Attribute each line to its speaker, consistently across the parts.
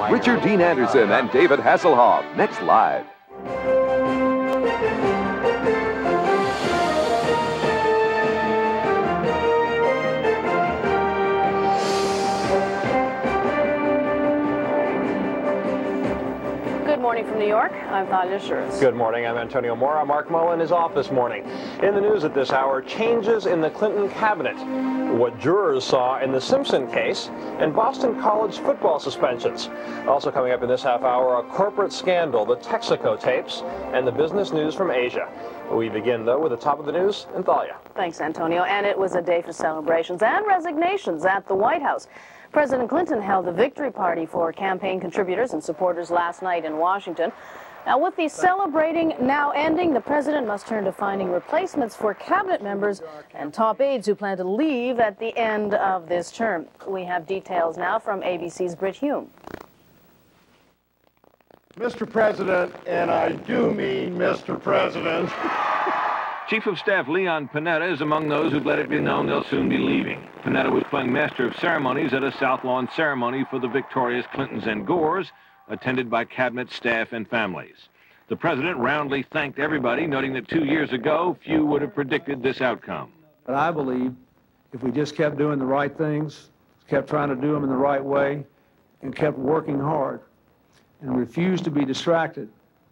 Speaker 1: Richard Dean Anderson and David Hasselhoff, next live.
Speaker 2: Good morning from New York. I'm Thalia Schurz.
Speaker 3: Good morning. I'm Antonio Mora. Mark Mullen is off this morning. In the news at this hour, changes in the Clinton cabinet, what jurors saw in the Simpson case, and Boston College football suspensions. Also coming up in this half hour, a corporate scandal, the Texaco tapes, and the business news from Asia. We begin, though, with the top of the news and Thalia.
Speaker 2: Thanks, Antonio. And it was a day for celebrations and resignations at the White House. President Clinton held a victory party for campaign contributors and supporters last night in Washington. Now, with the celebrating now ending, the president must turn to finding replacements for cabinet members and top aides who plan to leave at the end of this term. We have details now from ABC's Britt Hume.
Speaker 4: Mr. President, and I do mean Mr. President.
Speaker 5: Chief of Staff Leon Panetta is among those who've let it be known they'll soon be leaving. Panetta was playing master of ceremonies at a South Lawn ceremony for the victorious Clintons and Gores, attended by cabinet staff and families. The president roundly thanked everybody, noting that 2 years ago, few would have predicted this outcome.
Speaker 6: But I believe if we just kept doing the right things, kept trying to do them in the right way, and kept working hard, and refused to be distracted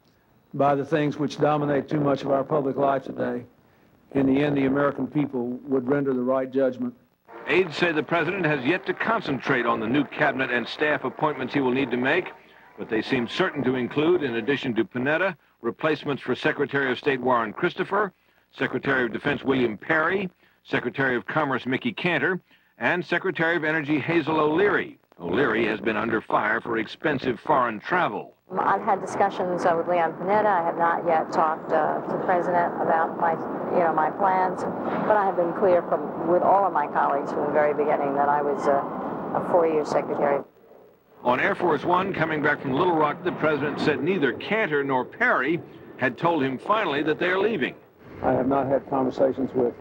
Speaker 6: by the things which dominate too much of our public life today, in the end, the American people would render the right judgment.
Speaker 5: Aides say the president has yet to concentrate on the new cabinet and staff appointments he will need to make, but they seem certain to include, in addition to Panetta, replacements for Secretary of State Warren Christopher, Secretary of Defense William Perry, Secretary of Commerce Mickey Cantor, and Secretary of Energy Hazel O'Leary. O'Leary has been under fire for expensive foreign travel.
Speaker 7: I've had discussions with Leon Panetta. I have not yet talked to the president about my plans, but I have been clear with all of my colleagues from the very beginning that I was a four-year secretary.
Speaker 5: On Air Force One, coming back from Little Rock, the president said neither Cantor nor Perry had told him finally that they are leaving.
Speaker 6: I have not had conversations with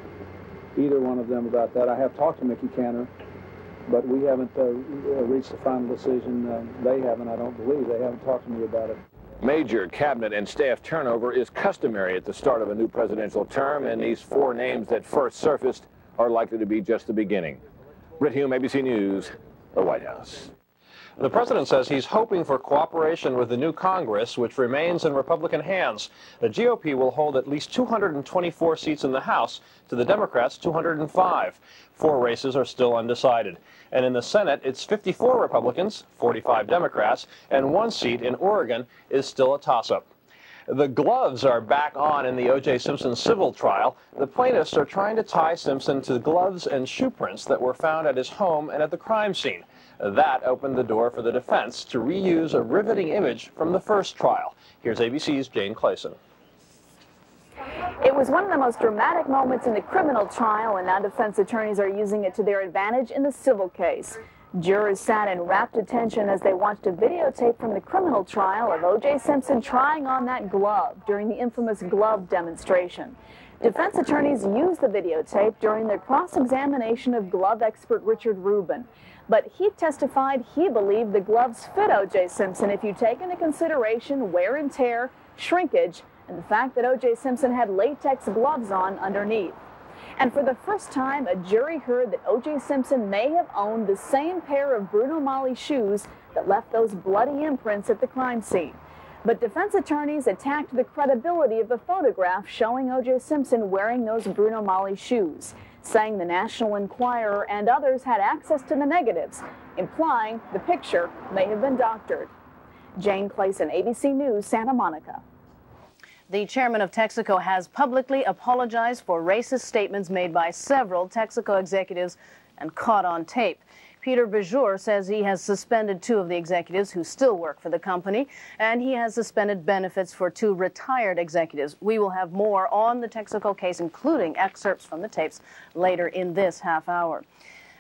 Speaker 6: either one of them about that. I have talked to Mickey Cantor, but we haven't reached a final decision. They haven't, I don't believe. They haven't talked to me about it.
Speaker 1: Major cabinet and staff turnover is customary at the start of a new presidential term, and these four names that first surfaced are likely to be just the beginning. Britt Hume, ABC News, the White House.
Speaker 3: The president says he's hoping for cooperation with the new Congress, which remains in Republican hands. The GOP will hold at least 224 seats in the House, to the Democrats 205. 4 races are still undecided. And in the Senate, it's 54 Republicans, 45 Democrats, and 1 seat in Oregon is still a toss-up. The gloves are back on in the O.J. Simpson civil trial. The plaintiffs are trying to tie Simpson to the gloves and shoe prints that were found at his home and at the crime scene. That opened the door for the defense to reuse a riveting image from the first trial. Here's ABC's Jane Clayson.
Speaker 8: It was one of the most dramatic moments in the criminal trial, and now defense attorneys are using it to their advantage in the civil case. Jurors sat in rapt attention as they watched a videotape from the criminal trial of O.J. Simpson trying on that glove during the infamous glove demonstration. Defense attorneys used the videotape during their cross-examination of glove expert Richard Rubin. But he testified he believed the gloves fit O.J. Simpson if you take into consideration wear and tear, shrinkage, and the fact that O.J. Simpson had latex gloves on underneath. And for the first time, a jury heard that O.J. Simpson may have owned the same pair of Bruno Magli shoes that left those bloody imprints at the crime scene. But defense attorneys attacked the credibility of the photograph showing O.J. Simpson wearing those Bruno Magli shoes, saying the National Enquirer and others had access to the negatives, implying the picture may have been doctored. Jane Clayson, ABC News, Santa Monica.
Speaker 2: The chairman of Texaco has publicly apologized for racist statements made by several Texaco executives and caught on tape. Peter Bejour says he has suspended 2 of the executives who still work for the company, and he has suspended benefits for 2 retired executives. We will have more on the Texaco case, including excerpts from the tapes, later in this half hour.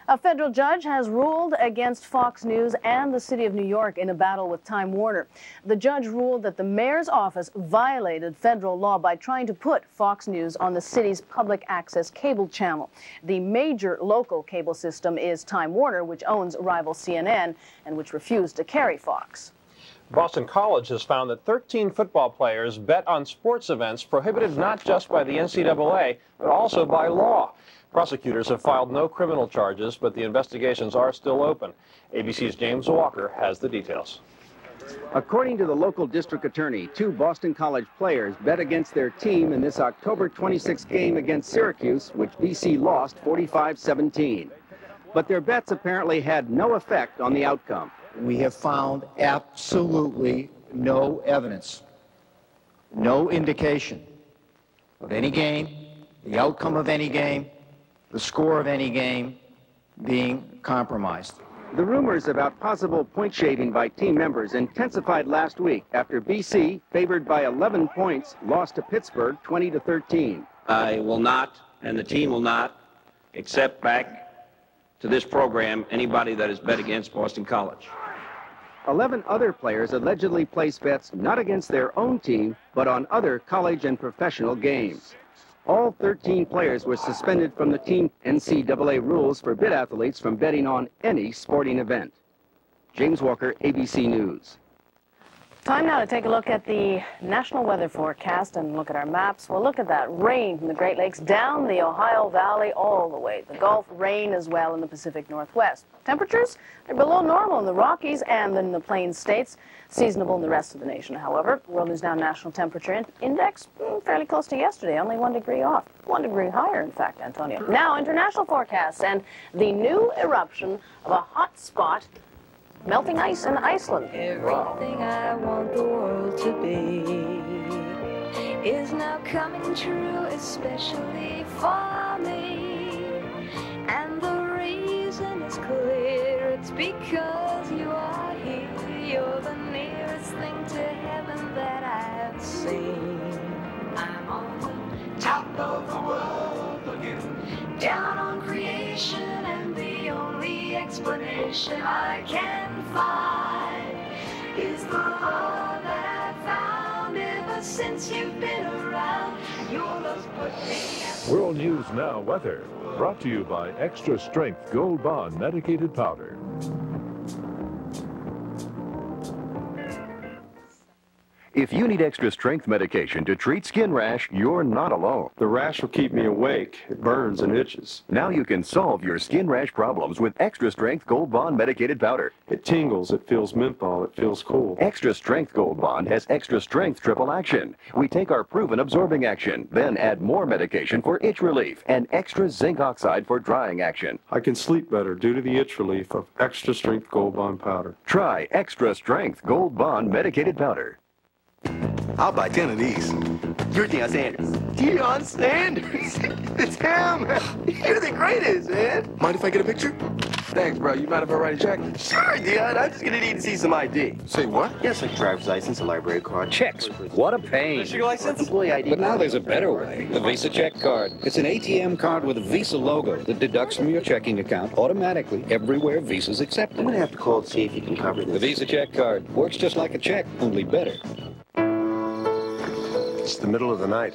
Speaker 2: A federal judge has ruled against Fox News and the city of New York in a battle with Time Warner. The judge ruled that the mayor's office violated federal law by trying to put Fox News on the city's public access cable channel. The major local cable system is Time Warner, which owns rival CNN and which refused to carry Fox.
Speaker 3: Boston College has found that 13 football players bet on sports events prohibited not just by the NCAA, but also by law. Prosecutors have filed no criminal charges, but the investigations are still open. ABC's James Walker has the details.
Speaker 9: According to the local district attorney, 2 Boston College players bet against their team in this October 26 game against Syracuse, which BC lost 45-17. But their bets apparently had no effect on the outcome.
Speaker 10: We have found absolutely no evidence, no indication of any game, the outcome of any game, the score of any game being compromised.
Speaker 9: The rumors about possible point shaving by team members intensified last week after BC, favored by 11 points, lost to Pittsburgh 20-13.
Speaker 11: I will not, and the team will not, accept back to this program anybody that has bet against Boston College.
Speaker 9: 11 other players allegedly placed bets not against their own team, but on other college and professional games. All 13 players were suspended from the team. NCAA rules forbid athletes from betting on any sporting event. James Walker, ABC News.
Speaker 2: Time now to take a look at the national weather forecast and look at our maps. We'll look at that rain from the Great Lakes down the Ohio Valley all the way. The Gulf, rain as well in the Pacific Northwest. Temperatures are below normal in the Rockies and in the Plains states. Seasonable in the rest of the nation, however. World News Now National Temperature Index fairly close to yesterday, only 1 degree off. 1 degree higher, in fact, Antonio. Now, international forecasts and the new eruption of a hot spot, melting ice in Iceland.
Speaker 12: Everything I want the world to be is now coming true, especially for me. And the reason is clear, it's because you are here. You're the nearest thing to heaven that I've seen. I'm on the top of the world looking down on creation, and the only explanation I can find is the love that I've found ever since you've been around. Your love's put me.
Speaker 13: World News Now weather, brought to you by Extra Strength Gold Bond Medicated Powder.
Speaker 14: If you need extra strength medication to treat skin rash, you're not alone.
Speaker 15: The rash will keep me awake. It burns and itches.
Speaker 14: Now you can solve your skin rash problems with Extra Strength Gold Bond Medicated Powder.
Speaker 15: It tingles, it feels menthol, it feels cool.
Speaker 14: Extra Strength Gold Bond has extra strength triple action. We take our proven absorbing action, then add more medication for itch relief and extra zinc oxide for drying action.
Speaker 15: I can sleep better due to the itch relief of Extra Strength Gold Bond Powder.
Speaker 14: Try Extra Strength Gold Bond Medicated Powder.
Speaker 16: I'll buy 10 of these. You're Deion Sanders. Deion Sanders? It's him. You're the greatest, man. Mind if I get a picture? Thanks, bro. You mind if I write a check? Sure, Deion. I'm just gonna need to see some ID. Say what? Yes, like driver's license, a library card.
Speaker 17: Checks. What a pain.
Speaker 16: Your license?
Speaker 17: Employee ID. But now there's a better way. The Visa Check Card. It's an ATM card with a Visa logo that deducts from your checking account automatically everywhere Visa's accepted.
Speaker 16: I'm gonna have to call and see if you can cover this.
Speaker 17: The Visa Check Card works just like a check, only better.
Speaker 18: It's the middle of the night.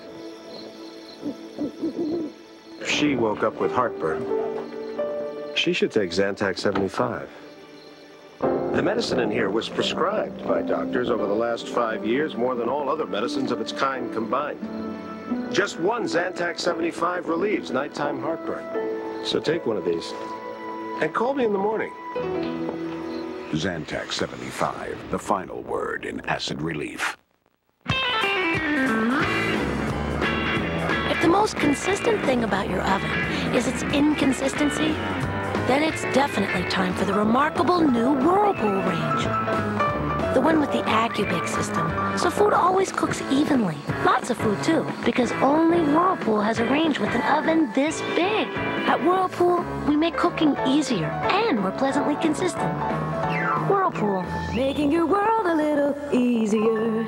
Speaker 18: She woke up with heartburn. She should take Zantac 75. The medicine in here was prescribed by doctors over the last 5 years, more than all other medicines of its kind combined. Just one Zantac 75 relieves nighttime heartburn. So take one of these and call me in the morning.
Speaker 19: Zantac 75, the final word in acid relief.
Speaker 20: If the most consistent thing about your oven is its inconsistency, then it's definitely time for the remarkable new Whirlpool range. The one with the AccuBake system, so food always cooks evenly. Lots of food, too, because only Whirlpool has a range with an oven this big. At Whirlpool, we make cooking easier, and we're pleasantly consistent. Whirlpool, making your world a little easier.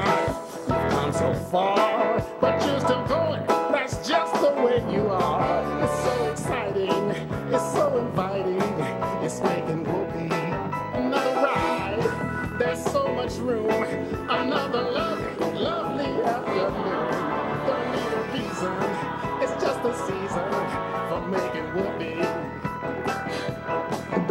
Speaker 4: So far, but you're still going, that's just the way you are.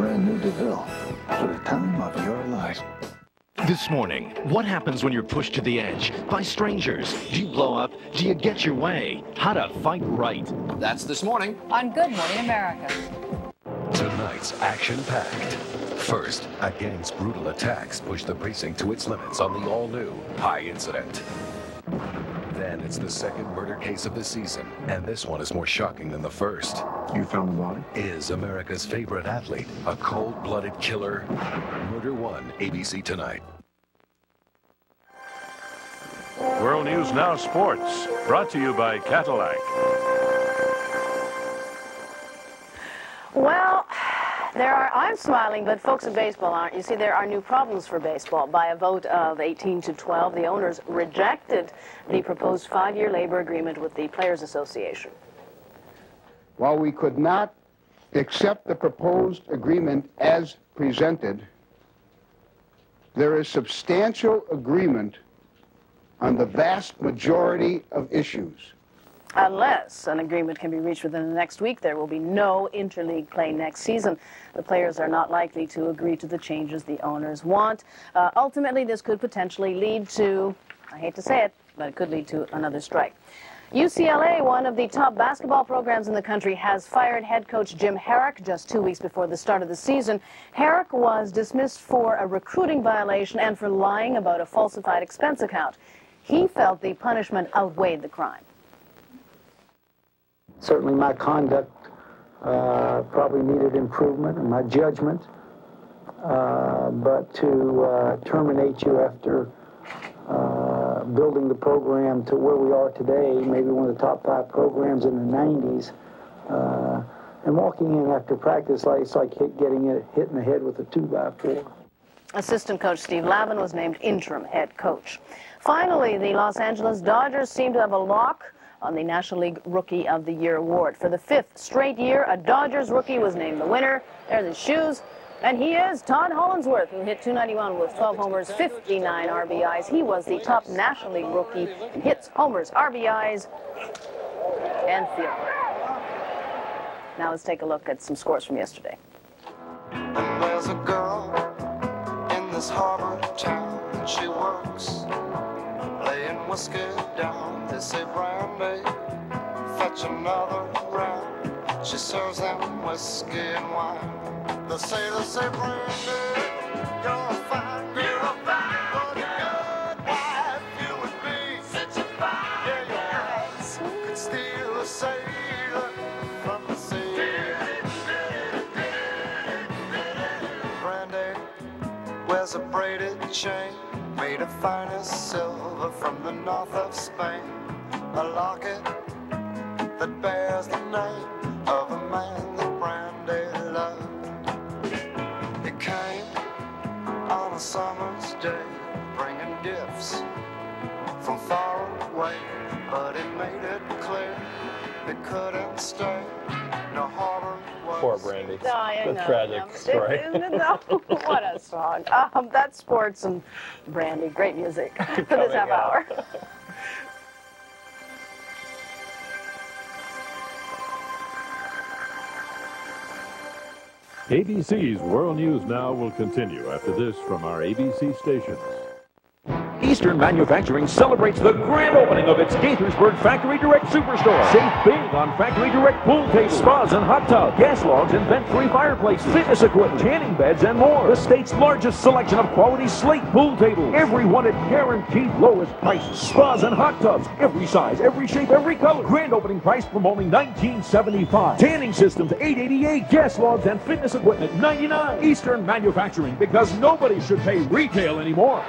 Speaker 19: brand new DeVille for the time of your life.
Speaker 21: This morning, what happens when you're pushed to the edge by strangers? Do you blow up? Do you get your way? How to fight right?
Speaker 22: That's This Morning on Good Morning America.
Speaker 14: Tonight's action-packed. First, a gang's brutal attacks push the precinct to its limits on the all-new High Incident. Then it's the second murder case of the season, and this one is more shocking than the first.
Speaker 19: You found the body?
Speaker 14: Is America's favorite athlete a cold-blooded killer? Murder One, ABC Tonight.
Speaker 13: World News Now Sports, brought to you by Cadillac.
Speaker 2: Well, I'm smiling, but folks in baseball aren't. You see, there are new problems for baseball. By a vote of 18 to 12, the owners rejected the proposed 5-year labor agreement with the Players Association.
Speaker 23: While we could not accept the proposed agreement as presented, there is substantial agreement on the vast majority of issues.
Speaker 2: Unless an agreement can be reached within the next week, there will be no interleague play next season. The players are not likely to agree to the changes the owners want. Ultimately, this could potentially lead to, I hate to say it, but it could lead to another strike. UCLA, one of the top basketball programs in the country, has fired head coach Jim Herrick just 2 weeks before the start of the season. Herrick was dismissed for a recruiting violation and for lying about a falsified expense account. He felt the punishment outweighed the crime.
Speaker 6: Certainly my conduct probably needed improvement and my judgment, but to terminate you after building the program to where we are today, maybe one of the top 5 programs in the 90s, and walking in after practice, it's like getting hit in the head with a 2x4.
Speaker 2: Assistant coach Steve Lavin was named interim head coach. Finally, the Los Angeles Dodgers seem to have a lock on the National League Rookie of the Year award. For the 5th straight year, a Dodgers rookie was named the winner. There's his shoes. And he is Todd Hollandsworth, who hit .291 with 12 homers, 59 RBIs. He was the top National League rookie in hits, homers, RBIs, and field. Now let's take a look at some scores from yesterday.
Speaker 24: And there's a girl in this harbor town, and she works laying whiskey down. They say, Brandy, fetch another round. She serves them whiskey and wine. They say, Brandy, you're a fine girl. What a good wife you would be. Such a fine girl. Yeah, your eyes could steal a sailor from the sea. Brandy wears a braided chain made of finest silver from the north of Spain. A locket that bears the name of a man that Brandy loved. It came on a summer's day, bringing gifts from far away, but it made it clear it couldn't stay. No harbor was.
Speaker 3: Poor Brandy.
Speaker 2: Oh, I
Speaker 3: the
Speaker 2: know,
Speaker 3: tragic story.
Speaker 2: No, what a song. That's sports and Brandy. Great music for this half hour.
Speaker 13: ABC's World News Now will continue after this from our ABC stations.
Speaker 25: Eastern Manufacturing celebrates the grand opening of its Gaithersburg Factory Direct Superstore. Save big on Factory Direct pool tables, spas and hot tubs, gas logs and vent-free fireplaces, fitness equipment, tanning beds, and more. The state's largest selection of quality slate pool tables. Every one at guaranteed lowest prices. Spas and hot tubs, every size, every shape, every color. Grand opening price from only $19.75. Tanning systems, $8.88. Gas logs and fitness equipment, $99. Eastern Manufacturing, because nobody should pay retail anymore.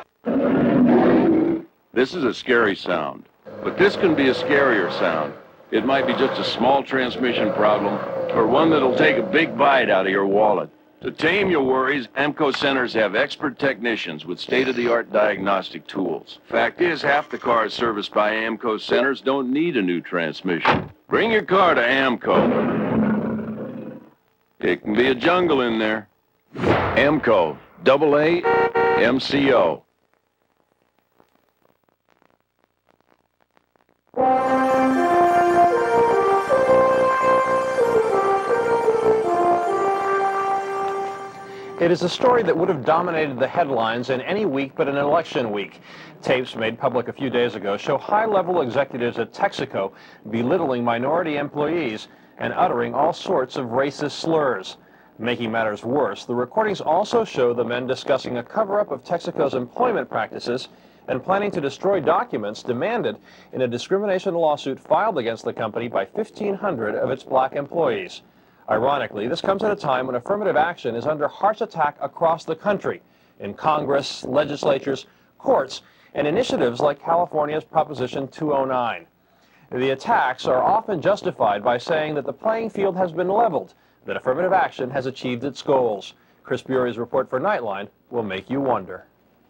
Speaker 5: This is a scary sound, but this can be a scarier sound. It might be just a small transmission problem or one that'll take a big bite out of your wallet. To tame your worries, AMCO centers have expert technicians with state-of-the-art diagnostic tools. Fact is, half the cars serviced by AMCO centers don't need a new transmission. Bring your car to AMCO. It can be a jungle in there. AMCO, AA, MCO.
Speaker 3: It is a story that would have dominated the headlines in any week but an election week. Tapes made public a few days ago show high-level executives at Texaco belittling minority employees and uttering all sorts of racist slurs. Making matters worse, the recordings also show the men discussing a cover-up of Texaco's employment practices and planning to destroy documents demanded in a discrimination lawsuit filed against the company by 1,500 of its black employees. Ironically, this comes at a time when affirmative action is under harsh attack across the country, in Congress, legislatures, courts, and initiatives like California's Proposition 209. The attacks are often justified by saying that the playing field has been leveled, that affirmative action has achieved its goals. Chris Bury's report for Nightline will make you wonder.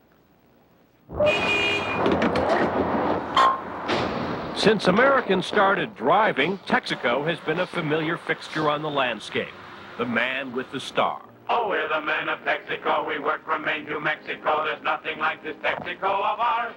Speaker 1: Since Americans started driving, Texaco has been a familiar fixture on the landscape. The man with the star.
Speaker 7: Oh, we're the men of Texaco. We work from Maine to Mexico. There's nothing like this Texaco of ours.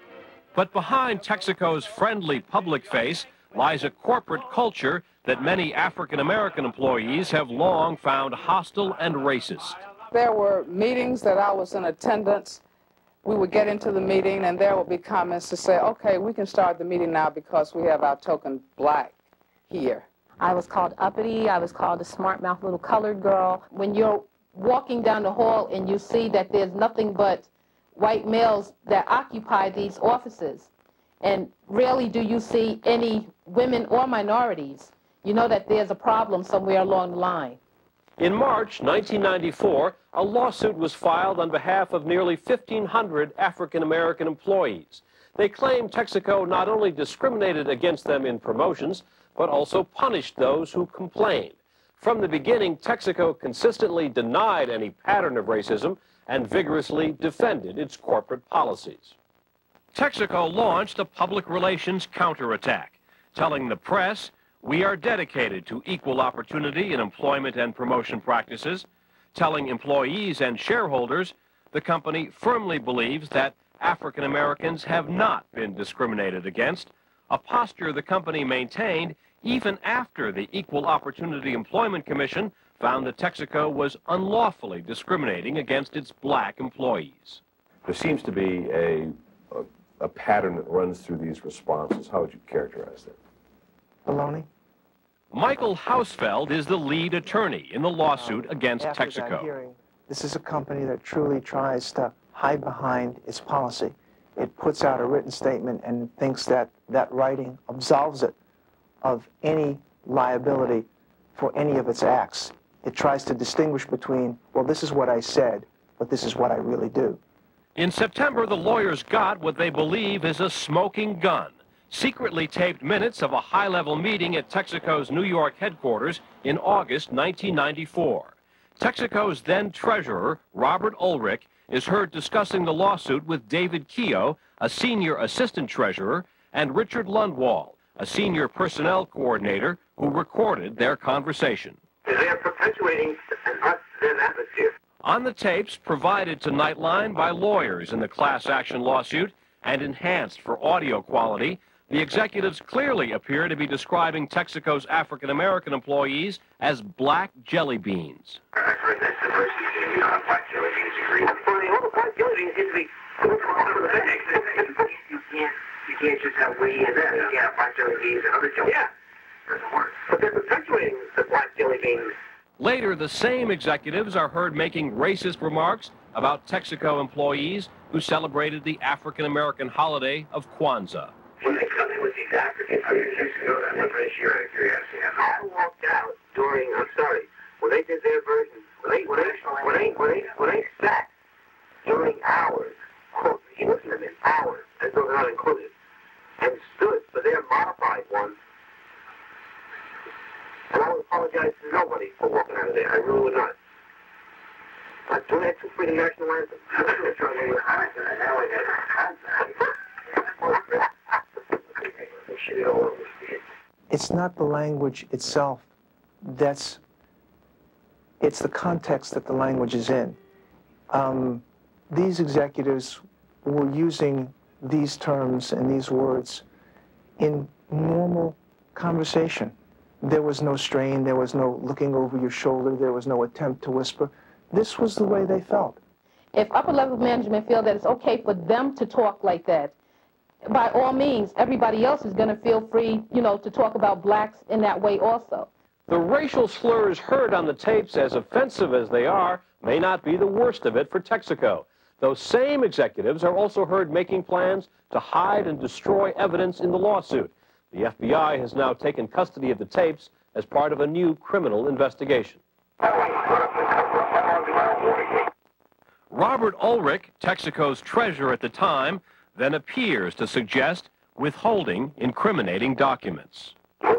Speaker 1: But behind Texaco's friendly public face lies a corporate culture that many African-American employees have long found hostile and racist.
Speaker 8: There were meetings that I was in attendance. We would get into the meeting and there would be comments to say, okay, we can start the meeting now because we have our token black here.
Speaker 10: I was called uppity. I was called a smart-mouthed little colored girl. When you're walking down the hall and you see that there's nothing but white males that occupy these offices, and rarely do you see any women or minorities, you know that there's a problem somewhere along the line.
Speaker 1: In March 1994, a lawsuit was filed on behalf of nearly 1,500 African-American employees. They claimed Texaco not only discriminated against them in promotions, but also punished those who complained. From the beginning, Texaco consistently denied any pattern of racism and vigorously defended its corporate policies. Texaco launched a public relations counterattack, telling the press, "We are dedicated to equal opportunity in employment and promotion practices," telling employees and shareholders the company firmly believes that African Americans have not been discriminated against, a posture the company maintained even after the Equal Opportunity Employment Commission found that Texaco was unlawfully discriminating against its black employees.
Speaker 11: There seems to be a pattern that runs through these responses. How would you characterize that?
Speaker 26: Baloney.
Speaker 1: Michael Hausfeld is the lead attorney in the lawsuit against Texaco.
Speaker 26: This is a company that truly tries to hide behind its policy. It puts out a written statement and thinks that that writing absolves it of any liability for any of its acts. It tries to distinguish between, well, this is what I said, but this is what I really do.
Speaker 1: In September, the lawyers got what they believe is a smoking gun. Secretly taped minutes of a high-level meeting at Texaco's New York headquarters in August 1994. Texaco's then treasurer, Robert Ulrich, is heard discussing the lawsuit with David Keogh, a senior assistant treasurer, and Richard Lundwall, a senior personnel coordinator, who recorded their conversation.
Speaker 27: They are perpetuating an us-them atmosphere.
Speaker 1: On the tapes provided to Nightline by lawyers in the class action lawsuit and enhanced for audio quality, the executives clearly appear to be describing Texaco's African-American employees as black jelly beans.
Speaker 27: Black jelly beans agree. Funny, all the black jelly beans get to be put from the bag. You can't just have we and that. You can't have black jelly beans and other jelly beans. Yeah. Doesn't work. But they're perpetuating the black jelly beans.
Speaker 1: Later, the same executives are heard making racist remarks about Texaco employees who celebrated the African-American holiday of Kwanzaa.
Speaker 27: When they come in with these Africans, how many years ago, I'm not very sure, curiosity. I walked out during, I'm sorry, when they did their version, when they sat during hours, quote, he listened to them, hours, as though they're not included, and stood for their modified ones. And I would apologize to nobody for walking out of there. I really would not. But do that to free the national anthem.
Speaker 26: It's not the language itself it's the context that the language is in. These executives were using these terms and these words in normal conversation. There was no strain, there was no looking over your shoulder, there was no attempt to whisper. this was the way they felt.
Speaker 10: If upper-level management feel that it's okay for them to talk like that, by all means, everybody else is going to feel free, you know, to talk about blacks in that way also.
Speaker 1: The racial slurs heard on the tapes, as offensive as they are, may not be the worst of it for Texaco. Those same executives are also heard making plans to hide and destroy evidence in the lawsuit. The FBI has now taken custody of the tapes as part of a new criminal investigation. Robert Ulrich, Texaco's treasurer at the time, then appears to suggest withholding incriminating documents.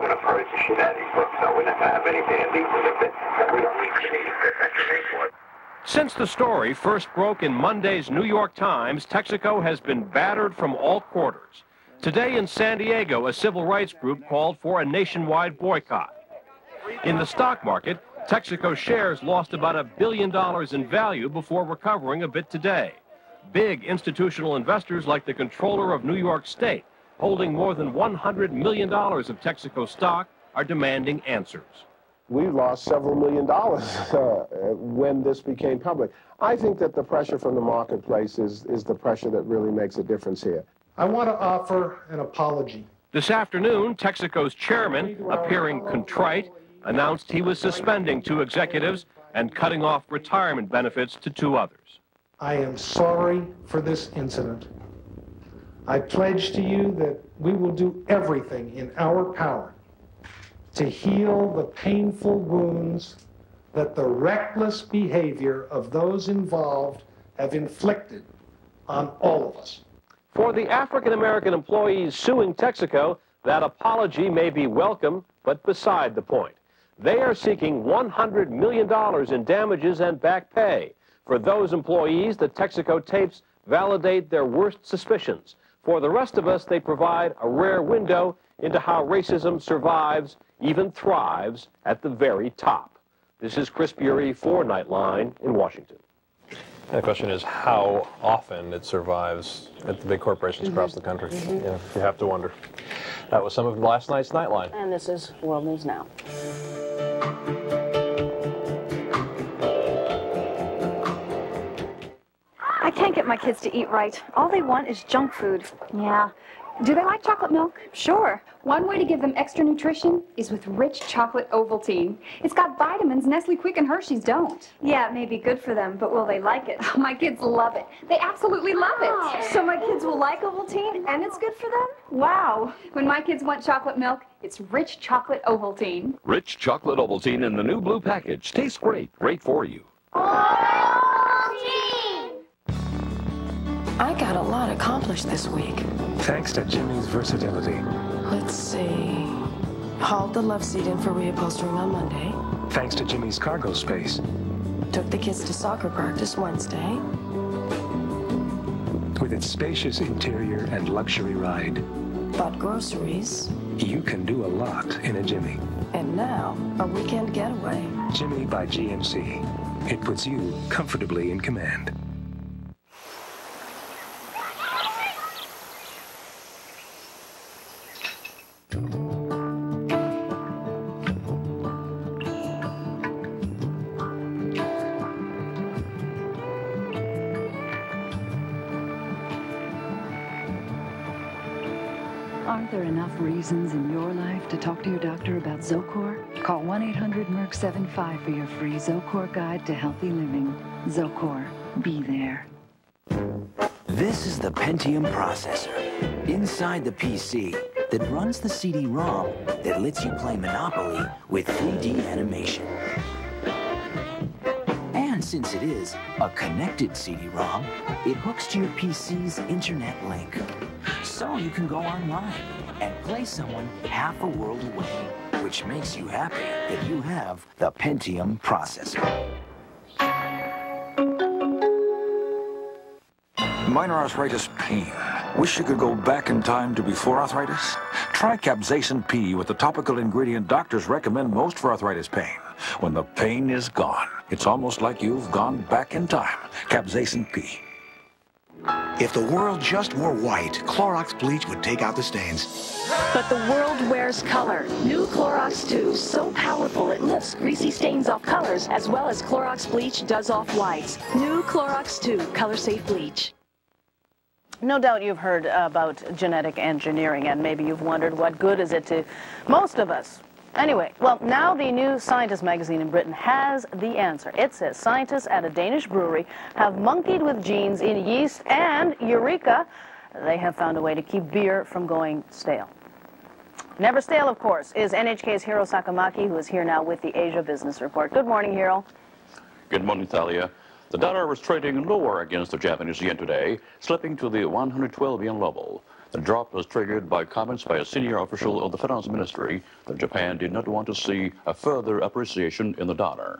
Speaker 1: Since the story first broke in Monday's New York Times, Texaco has been battered from all quarters. Today in San Diego, a civil rights group called for a nationwide boycott. In the stock market, Texaco shares lost about $1 billion in value before recovering a bit today. Big institutional investors like the controller of New York State, holding more than $100 million of Texaco stock, are demanding answers.
Speaker 11: We lost several $1 million when this became public. I think that the pressure from the marketplace is the pressure that really makes a difference here.
Speaker 9: I want to offer an apology.
Speaker 1: This afternoon, Texaco's chairman, appearing contrite, announced he was suspending 2 executives and cutting off retirement benefits to 2 others.
Speaker 9: I am sorry for this incident. I pledge to you that we will do everything in our power to heal the painful wounds that the reckless behavior of those involved have inflicted on all of us.
Speaker 1: For the African-American employees suing Texaco, that apology may be welcome, but beside the point. They are seeking $100 million in damages and back pay. For those employees, the Texaco tapes validate their worst suspicions. For the rest of us, they provide a rare window into how racism survives, even thrives, at the very top. This is Chris Bury for Nightline in Washington.
Speaker 3: The question is how often it survives at the big corporations across the country. Yeah, you have to wonder. That was some of last night's Nightline.
Speaker 2: And this is World News Now.
Speaker 12: I can't get my kids to eat right. All they want is junk food.
Speaker 15: Yeah. Do they like chocolate milk?
Speaker 12: Sure.
Speaker 15: One way to give them extra nutrition is with rich chocolate Ovaltine. It's got vitamins Nestle Quick and Hershey's don't.
Speaker 12: Yeah, it may be good for them, but will they like it?
Speaker 15: Oh, my kids love it. They absolutely love it.
Speaker 12: So my kids will like Ovaltine and it's good for them? Wow.
Speaker 15: When my kids want chocolate milk, it's rich chocolate Ovaltine.
Speaker 16: Rich chocolate Ovaltine in the new blue package. Tastes great. Great for you.
Speaker 17: I got a lot accomplished this week.
Speaker 18: Thanks to Jimmy's versatility.
Speaker 17: Let's see. Hauled the love seat in for reupholstering on Monday.
Speaker 18: Thanks to Jimmy's cargo space.
Speaker 17: Took the kids to soccer practice Wednesday.
Speaker 18: With its spacious interior and luxury ride.
Speaker 17: Bought groceries.
Speaker 18: You can do a lot in a Jimmy.
Speaker 17: And now, a weekend getaway.
Speaker 18: Jimmy by GMC. It puts you comfortably in command.
Speaker 20: Aren't there enough reasons in your life to talk to your doctor about Zocor? Call 1-800-MERC-75 for your free Zocor guide to healthy living. Zocor. Be there.
Speaker 28: This is the Pentium processor inside the PC that runs the CD-ROM that lets you play Monopoly with 3D animation. And since it is a connected CD-ROM, it hooks to your PC's internet link. So you can go online and play someone half a world away, which makes you happy that you have the Pentium processor.
Speaker 29: Minor arthritis pain. Wish you could go back in time to before arthritis? Try Capsaicin P with the topical ingredient doctors recommend most for arthritis pain. When the pain is gone, it's almost like you've gone back in time. Capsaicin P.
Speaker 4: If the world just wore white, Clorox bleach would take out the stains.
Speaker 6: But the world wears color. New Clorox 2, so powerful it lifts greasy stains off colors, as well as Clorox bleach does off whites. New Clorox 2, color-safe bleach.
Speaker 2: No doubt you've heard about genetic engineering, and maybe you've wondered what good is it to most of us. Anyway, well, now the new Scientist magazine in Britain has the answer. It says scientists at a Danish brewery have monkeyed with genes in yeast, and eureka, they have found a way to keep beer from going stale. Never stale, of course, is NHK's Hiro Sakamaki, who is here now with the Asia Business Report. Good morning, Hiro.
Speaker 13: Good morning, Thalia. The dollar was trading lower against the Japanese yen today, slipping to the 112 yen level. The drop was triggered by comments by a senior official of the finance ministry that Japan did not want to see a further appreciation in the dollar.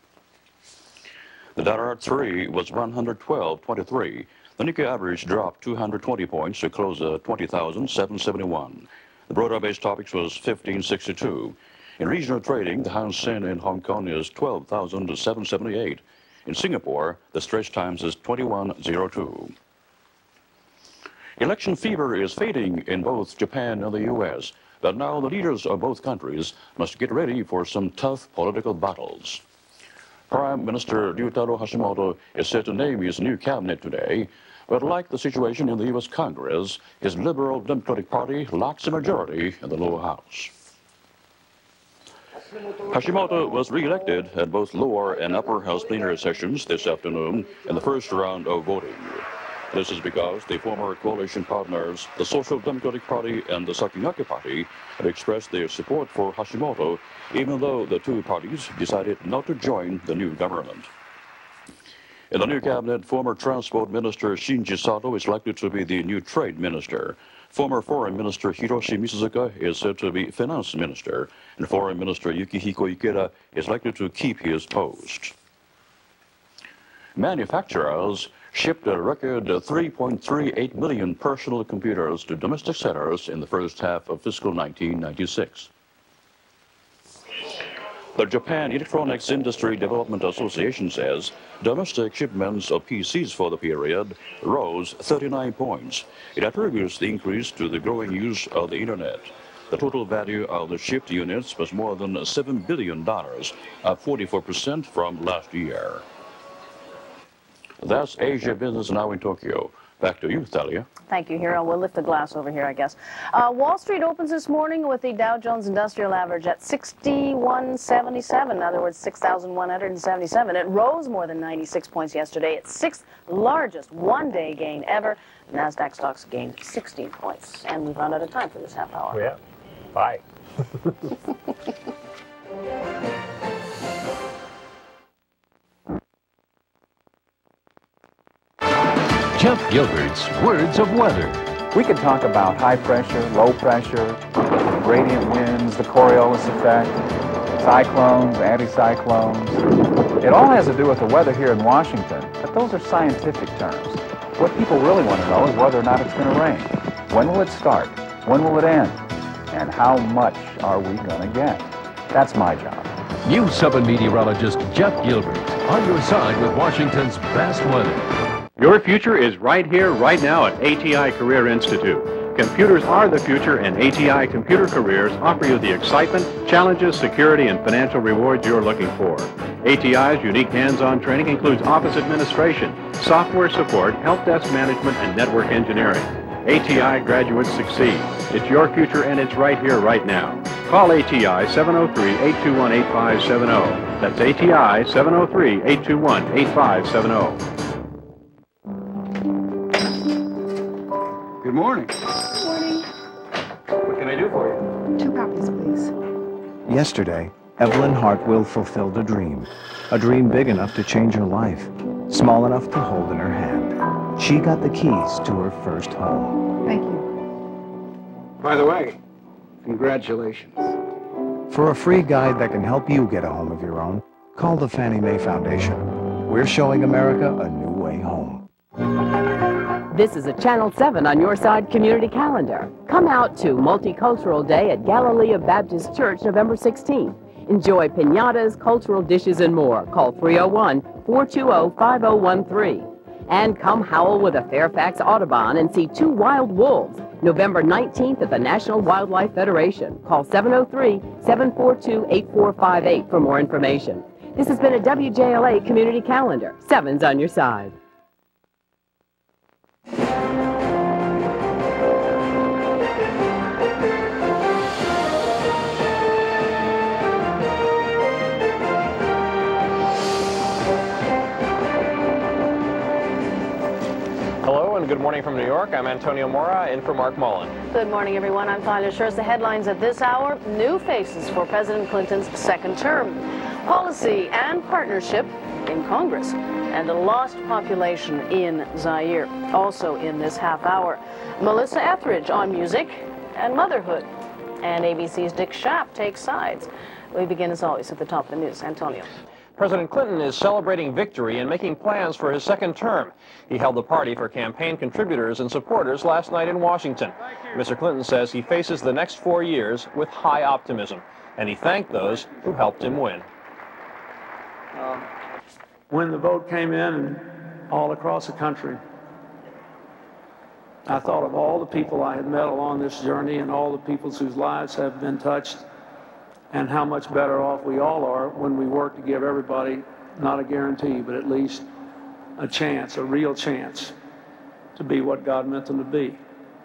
Speaker 13: The dollar at 3 was 112.23. The Nikkei average dropped 220 points to close at 20,771. The broader base topics was 1562. In regional trading, the Hang Seng in Hong Kong is 12,778. In Singapore, the stretch times is 2102. Election fever is fading in both Japan and the U.S., but now the leaders of both countries must get ready for some tough political battles. Prime Minister Ryutaro Hashimoto is set to name his new cabinet today, but like the situation in the U.S. Congress, his Liberal Democratic Party lacks a majority in the lower house. Hashimoto was re-elected at both lower and upper house plenary sessions this afternoon in the first round of voting. This is because the former coalition partners, the Social Democratic Party and the Sakinake Party, have expressed their support for Hashimoto, even though the two parties decided not to join the new government. In the new cabinet, former Transport Minister Shinji Sato is likely to be the new Trade Minister. Former Foreign Minister Hiroshi Mitsuzuka is said to be Finance Minister, and Foreign Minister Yukihiko Ikeda is likely to keep his post. Manufacturers shipped a record 3.38 million personal computers to domestic sellers in the first half of fiscal 1996. The Japan Electronics Industry Development Association says domestic shipments of PCs for the period rose 39 points. It attributes the increase to the growing use of the Internet. The total value of the shipped units was more than $7 billion, up 44% from last year. That's Asia Business Now in Tokyo. Back to you, Thalia.
Speaker 2: Thank you, Hiro. We'll lift the glass over here, I guess. Wall Street opens this morning with the Dow Jones Industrial Average at 6177, in other words, 6,177. It rose more than 96 points yesterday. Its sixth largest one-day gain ever. NASDAQ stocks gained 16 points. And we've run out of time for this half hour.
Speaker 14: Yeah. Bye.
Speaker 25: Jeff Gilbert's Words of Weather.
Speaker 19: We could talk about high pressure, low pressure, gradient winds, the Coriolis effect, cyclones, anticyclones. It all has to do with the weather here in Washington, but those are scientific terms. What people really want to know is whether or not it's going to rain. When will it start? When will it end? And how much are we going to get? That's my job.
Speaker 25: News 7 meteorologist Jeff Gilbert on your side with Washington's best weather.
Speaker 21: Your future is right here, right now at ATI Career Institute. Computers are the future, and ATI Computer Careers offer you the excitement, challenges, security, and financial rewards you're looking for. ATI's unique hands-on training includes office administration, software support, help desk management, and network engineering. ATI graduates succeed. It's your future, and it's right here, right now. Call ATI 703-821-8570. That's ATI 703-821-8570.
Speaker 22: Good morning.
Speaker 15: Good morning.
Speaker 22: What can I do for you?
Speaker 15: 2 copies, please.
Speaker 23: Yesterday, Evelyn Hartwell fulfilled a dream big enough to change her life, small enough to hold in her hand. She got the keys to her first home.
Speaker 15: Thank you.
Speaker 22: By the way, congratulations.
Speaker 23: For a free guide that can help you get a home of your own, call the Fannie Mae Foundation. We're showing America a new way home.
Speaker 24: This is a Channel 7 on your side community calendar. Come out to Multicultural Day at Galilee Baptist Church November 16th. Enjoy piñatas, cultural dishes, and more. Call 301-420-5013. And come howl with a Fairfax Audubon and see 2 wild wolves, November 19th at the National Wildlife Federation. Call 703-742-8458 for more information. This has been a WJLA Community Calendar. 7's on your side.
Speaker 3: Hello and good morning from New York. I'm Antonio Mora, in for Mark Mullen.
Speaker 2: Good morning, everyone. I'm Thalia Schurz. The headlines at this hour: new faces for President Clinton's second term, policy and partnership in Congress, and a lost population in Zaire. Also in this half hour, Melissa Etheridge on music and motherhood. And ABC's Dick Schaap takes sides. We begin, as always, at the top of the news. Antonio.
Speaker 3: President Clinton is celebrating victory and making plans for his second term. He held a party for campaign contributors and supporters last night in Washington. Mr. Clinton says he faces the next 4 years with high optimism, and he thanked those who helped him win.
Speaker 5: When the vote came in and all across the country, I thought of all the people I had met along this journey and all the people whose lives have been touched, and how much better off we all are when we work to give everybody, not a guarantee, but at least a chance, a real chance, to be what God meant them to be.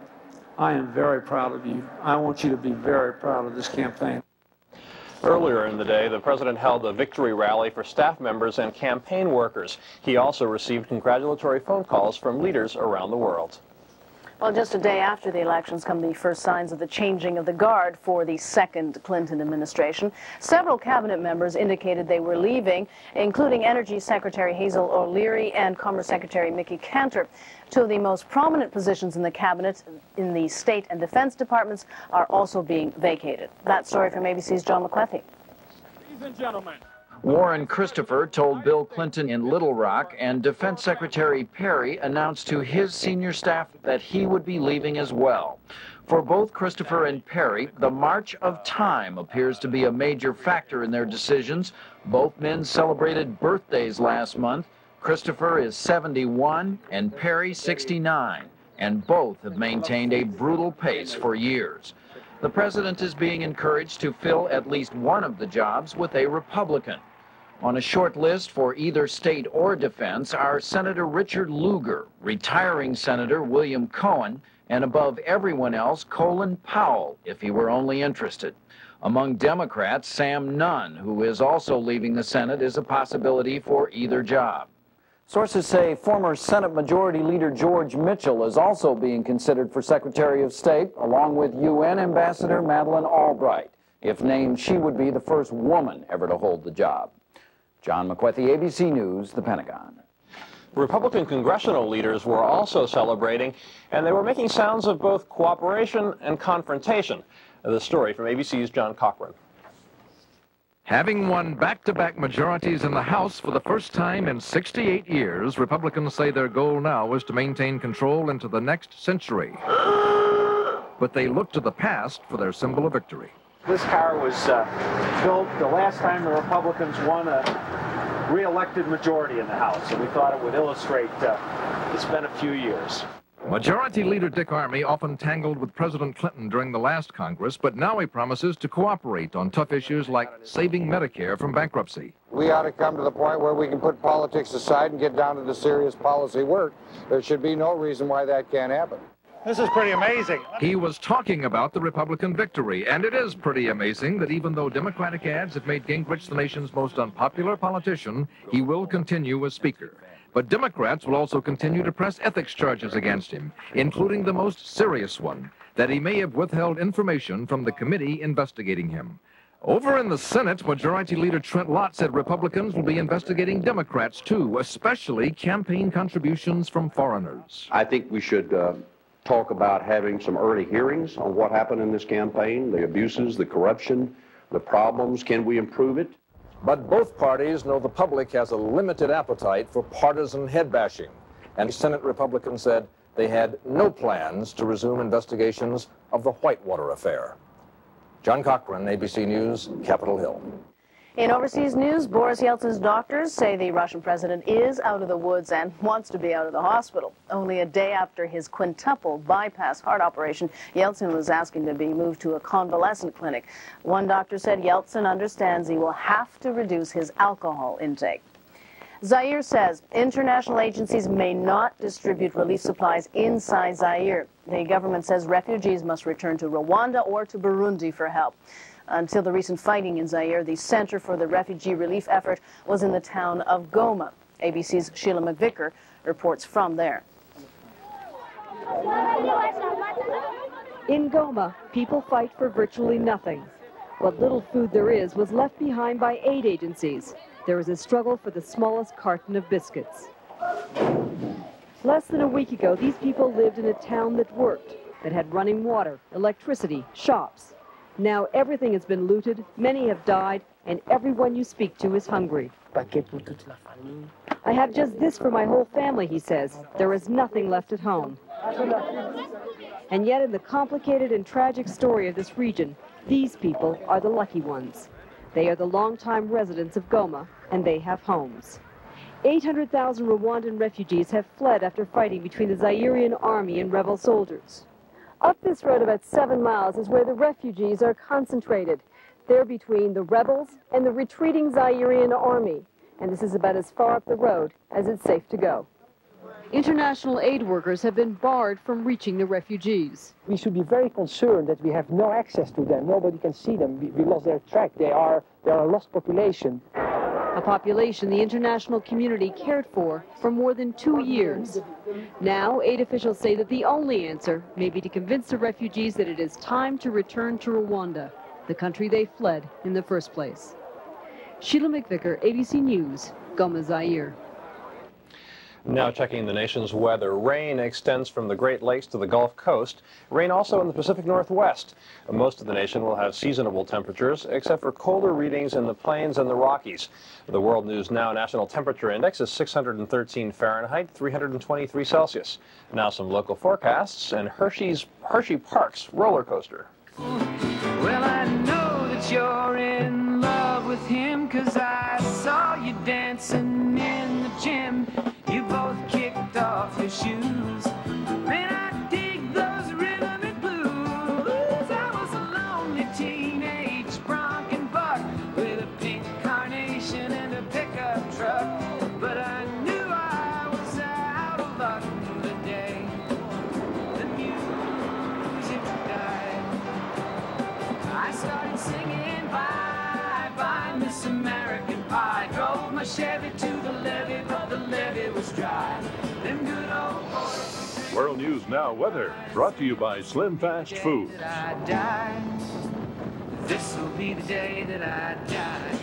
Speaker 5: I am very proud of you. I want you to be very proud of this campaign.
Speaker 3: Earlier in the day, the president held a victory rally for staff members and campaign workers. He also received congratulatory phone calls from leaders around the world.
Speaker 2: Well, just a day after the elections come the first signs of the changing of the guard for the second Clinton administration. Several cabinet members indicated they were leaving, including Energy Secretary Hazel O'Leary and Commerce Secretary Mickey Cantor. Two of the most prominent positions in the cabinet in the State and Defense Departments are also being vacated. That story from ABC's John McClethy.
Speaker 7: Ladies and gentlemen.
Speaker 8: Warren Christopher told Bill Clinton in Little Rock, and Defense Secretary Perry announced to his senior staff that he would be leaving as well. For both Christopher and Perry, the march of time appears to be a major factor in their decisions. Both men celebrated birthdays last month. Christopher is 71 and Perry 69, and both have maintained a brutal pace for years. The president is being encouraged to fill at least one of the jobs with a Republican. On a short list for either state or defense are Senator Richard Lugar, retiring Senator William Cohen, and above everyone else, Colin Powell, if he were only interested. Among Democrats, Sam Nunn, who is also leaving the Senate, is a possibility for either job.
Speaker 9: Sources say former Senate Majority Leader George Mitchell is also being considered for Secretary of State, along with UN Ambassador Madeleine Albright. If named, she would be the first woman ever to hold the job. John McClethy, ABC News, the Pentagon.
Speaker 3: Republican congressional leaders were also celebrating, and they were making sounds of both cooperation and confrontation. The story from ABC's John Cochran.
Speaker 10: Having won back-to-back majorities in the House for the first time in 68 years, Republicans say their goal now is to maintain control into the next century. But they look to the past for their symbol of victory.
Speaker 22: This car was built the last time the Republicans won a re-elected majority in the House, and we thought it would illustrate it's been a few years.
Speaker 10: Majority Leader Dick Armey often tangled with President Clinton during the last Congress, but now he promises to cooperate on tough issues like saving Medicare from bankruptcy.
Speaker 11: We ought to come to the point where we can put politics aside and get down to the serious policy work. There should be no reason why that can't happen.
Speaker 10: This is pretty amazing. He was talking about the Republican victory, and it is pretty amazing that even though Democratic ads have made Gingrich the nation's most unpopular politician, he will continue as Speaker. But Democrats will also continue to press ethics charges against him, including the most serious one, that he may have withheld information from the committee investigating him. Over in the Senate, Majority Leader Trent Lott said Republicans will be investigating Democrats, too, especially campaign contributions from foreigners.
Speaker 14: I think we should talk about having some early hearings on what happened in this campaign, the abuses, the corruption, the problems. Can we improve it?
Speaker 26: But both parties know the public has a limited appetite for partisan head-bashing. And Senate Republicans said they had no plans to resume investigations of the Whitewater affair. John Cochran, ABC News, Capitol Hill.
Speaker 2: In overseas news, Boris Yeltsin's doctors say the Russian president is out of the woods and wants to be out of the hospital. Only a day after his quintuple bypass heart operation, Yeltsin was asking to be moved to a convalescent clinic. One doctor said Yeltsin understands he will have to reduce his alcohol intake. Zaire says international agencies may not distribute relief supplies inside Zaire. The government says refugees must return to Rwanda or to Burundi for help. Until the recent fighting in Zaire, the center for the refugee relief effort was in the town of Goma. ABC's Sheila McVicker reports from there.
Speaker 1: In Goma, people fight for virtually nothing. What little food there is was left behind by aid agencies. There is a struggle for the smallest carton of biscuits. Less than a week ago, these people lived in a town that worked, that had running water, electricity, shops. Now everything has been looted, many have died, and everyone you speak to is hungry. I have just this for my whole family, he says. There is nothing left at home. And yet in the complicated and tragic story of this region, these people are the lucky ones. They are the longtime residents of Goma, and they have homes. 800,000 Rwandan refugees have fled after fighting between the Zairean army and rebel soldiers. Up this road about 7 miles is where the refugees are concentrated. They're between the rebels and the retreating Zairean army. And this is about as far up the road as it's safe to go. International aid workers have been barred from reaching the refugees.
Speaker 12: We should be very concerned that we have no access to them. Nobody can see them. We lost their track. They are a lost population.
Speaker 1: A population the international community cared for more than 2 years. Now, aid officials say that the only answer may be to convince the refugees that it is time to return to Rwanda, the country they fled in the first place. Sheila McVicker, ABC News, Goma, Zaire.
Speaker 3: Now checking the nation's weather. Rain extends from the Great Lakes to the Gulf Coast. Rain also in the Pacific Northwest. Most of the nation will have seasonable temperatures, except for colder readings in the Plains and the Rockies. The World News Now National Temperature Index is 613 Fahrenheit, 323 Celsius. Now some local forecasts and Hershey Park's roller coaster.
Speaker 16: Well, I know that you're in love with him, 'cause I saw you dancing in the gym. You both kicked off your shoes. Man, I dig those rhythm and blues. I was a lonely teenage bronc and buck with a pink carnation and a pickup truck. But I knew I was out of luck the day the music died. I started singing bye bye Miss American Pie. Drove my Chevy to the levee, but the levee was dry. Them good old boys.
Speaker 17: World News Now weather brought to you by Slim Fast Food.
Speaker 16: I die. This'll be the day that I die.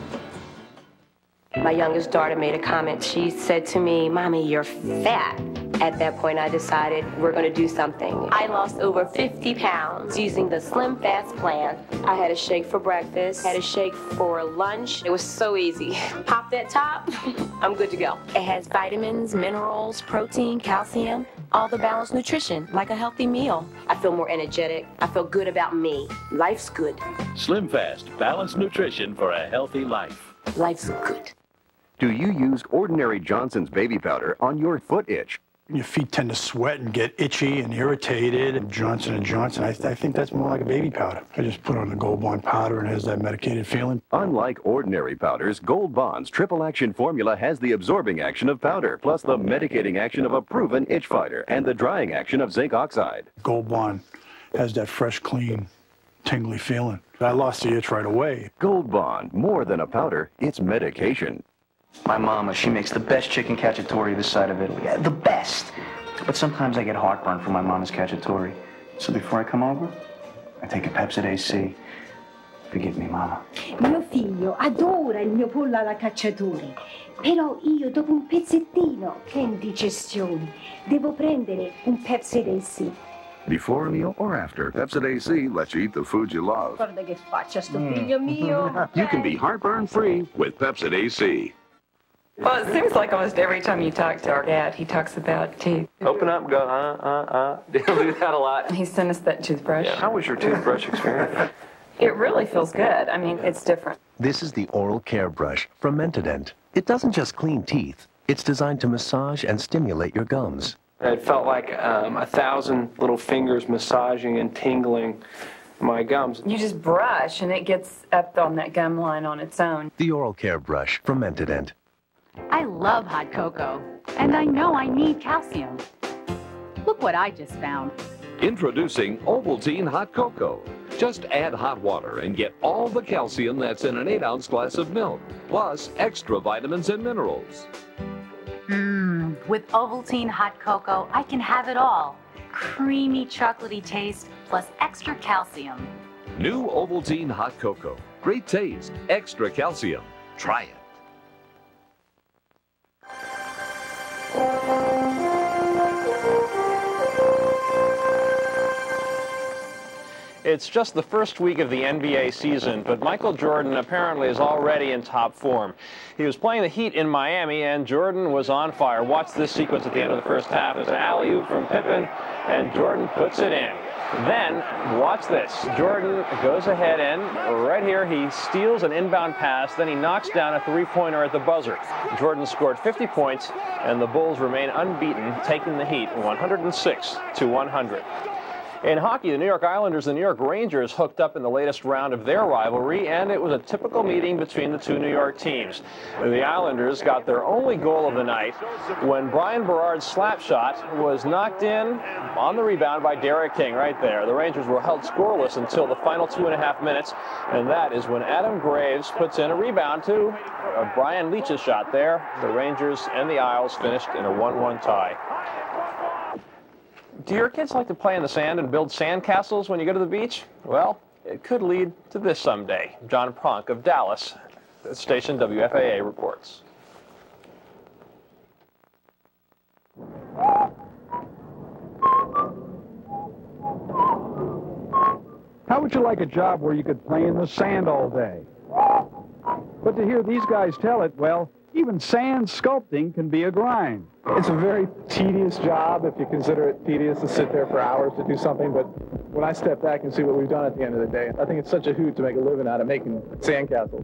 Speaker 18: My youngest daughter made a comment. She said to me, "Mommy, you're fat." At that point, I decided we're going to do something. I lost over 50 pounds using the Slim Fast plan. I had a shake for breakfast, had a shake for lunch. It was so easy. Pop that top, I'm good to go. It has vitamins, minerals, protein, calcium, all the balanced nutrition, like a healthy meal. I feel more energetic. I feel good about me. Life's good.
Speaker 20: Slim Fast, balanced nutrition for a healthy life.
Speaker 18: Life's good.
Speaker 27: Do you use ordinary Johnson's baby powder on your foot itch?
Speaker 28: Your feet tend to sweat and get itchy and irritated. And Johnson & Johnson, I think that's more like a baby powder. I just put on the Gold Bond powder and it has that medicated feeling.
Speaker 27: Unlike ordinary powders, Gold Bond's triple action formula has the absorbing action of powder, plus the medicating action of a proven itch fighter and the drying action of zinc oxide.
Speaker 28: Gold Bond has that fresh, clean, tingly feeling. I lost the itch right away.
Speaker 27: Gold Bond, more than a powder, it's medication.
Speaker 29: My mama, she makes the best chicken cacciatore this side of Italy. The best! But sometimes I get heartburn from my mama's cacciatore. So before I come over, I take a Pepsi AC. Forgive me, mama.
Speaker 30: Mio figlio adora il mio pollo alla cacciatore. Però io, dopo un pezzettino, che indigestione, devo prendere un Pepsi AC.
Speaker 27: Before a meal or after, Pepsi AC lets you eat the food you love.
Speaker 30: Guarda che faccia sto figlio mio.
Speaker 27: You can be heartburn-free with Pepsi AC.
Speaker 31: Well, it seems like almost every time you talk to our dad, he talks about teeth.
Speaker 32: Open up and go, He'll do that a lot.
Speaker 31: He sent us that toothbrush.
Speaker 32: Yeah. How was your toothbrush experience?
Speaker 31: It really feels good. I mean, it's different.
Speaker 4: This is the Oral Care Brush from Mentadent. It doesn't just clean teeth. It's designed to massage and stimulate your gums.
Speaker 5: It felt like 1,000 little fingers massaging and tingling my gums.
Speaker 31: You just brush and it gets up on that gum line on its own.
Speaker 4: The Oral Care Brush from Mentadent.
Speaker 6: I love hot cocoa, and I know I need calcium. Look what I just found.
Speaker 10: Introducing Ovaltine Hot Cocoa. Just add hot water and get all the calcium that's in an 8-ounce glass of milk, plus extra vitamins and minerals.
Speaker 6: With Ovaltine Hot Cocoa, I can have it all. Creamy, chocolatey taste, plus extra calcium.
Speaker 10: New Ovaltine Hot Cocoa. Great taste, extra calcium. Try it.
Speaker 3: It's just the first week of the NBA season, but Michael Jordan apparently is already in top form. He was playing the Heat in Miami, and Jordan was on fire. Watch this sequence at the end of the first half. It's an alley-oop from Pippen, and Jordan puts it in. Then, watch this. Jordan goes ahead and right here he steals an inbound pass, then he knocks down a three-pointer at the buzzer. Jordan scored 50 points, and the Bulls remain unbeaten, taking the Heat 106-100. In hockey, the New York Islanders and the New York Rangers hooked up in the latest round of their rivalry, and it was a typical meeting between the two New York teams. The Islanders got their only goal of the night when Brian Berard's slap shot was knocked in on the rebound by Derek King right there. The Rangers were held scoreless until the final 2.5 minutes, and that is when Adam Graves puts in a rebound to Brian Leach's shot there. The Rangers and the Isles finished in a 1-1 tie. Do your kids like to play in the sand and build sand castles when you go to the beach? Well, it could lead to this someday. John Pronk of Dallas, station WFAA reports.
Speaker 7: How would you like a job where you could play in the sand all day? But to hear these guys tell it, well, even sand sculpting can be a grind.
Speaker 12: It's a very tedious job if you consider it tedious to sit there for hours to do something, but when I step back and see what we've done at the end of the day, I think it's such a hoot to make a living out of making sandcastles.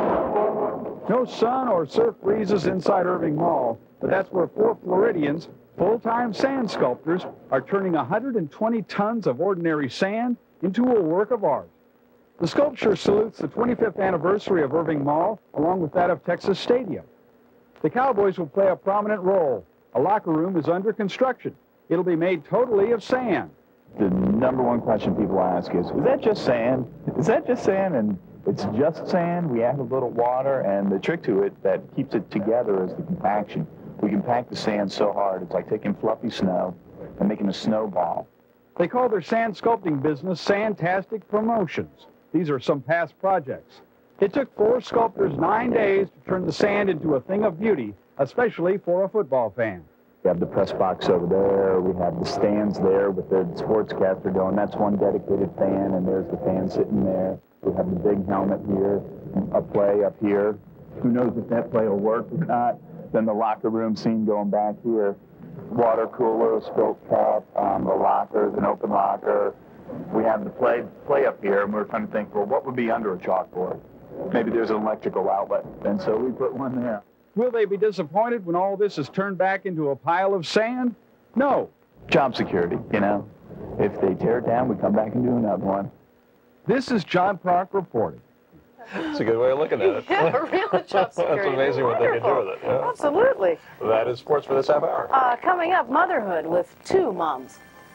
Speaker 7: No sun or surf breezes inside Irving Mall, but that's where 4 Floridians, full-time sand sculptors, are turning 120 tons of ordinary sand into a work of art. The sculpture salutes the 25th anniversary of Irving Mall, along with that of Texas Stadium. The Cowboys will play a prominent role. A locker room is under construction. It'll be made totally of sand.
Speaker 13: The number one question people ask is that just sand? Is that just sand? And it's just sand. We add a little water, and the trick to it that keeps it together is the compaction. We compact the sand so hard, it's like taking fluffy snow and making a snowball.
Speaker 7: They call their sand sculpting business Sandtastic Promotions. These are some past projects. It took 4 sculptors 9 days to turn the sand into a thing of beauty, especially for a football fan.
Speaker 13: We have the press box over there. We have the stands there with the sportscaster going. That's one dedicated fan, and there's the fan sitting there. We have the big helmet here, a play up here. Who knows if that play will work or not? Then the locker room scene going back here. Water cooler, a spilt cup, the lockers, an open locker. We have the play up here, and we're trying to think, well, what would be under a chalkboard? Maybe there's an electrical outlet, and so we put one there.
Speaker 7: Will they be disappointed when all this is turned back into a pile of sand? No.
Speaker 13: Job security, you know. If they tear it down, we come back and do another one.
Speaker 7: This is John Pronk reporting.
Speaker 3: That's a good way of looking at it.
Speaker 2: Yeah, real job security.
Speaker 3: That's amazing what they can do with it. Yeah.
Speaker 2: Absolutely.
Speaker 3: That is sports for this half hour.
Speaker 2: Coming up, motherhood with 2 moms.